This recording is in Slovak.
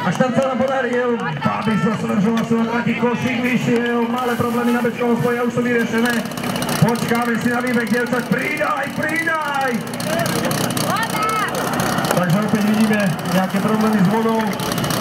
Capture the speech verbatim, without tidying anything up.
A štart sa nám podaril, Babiš sa svržil na svoj trati, Košík vyšiel, malé problémy na bežkovom spoji a už sú vyriešené. Počkáme si na výbeh dievčat, pridaj, pridaj! Takže opäť vidíme nejaké problémy s vodou.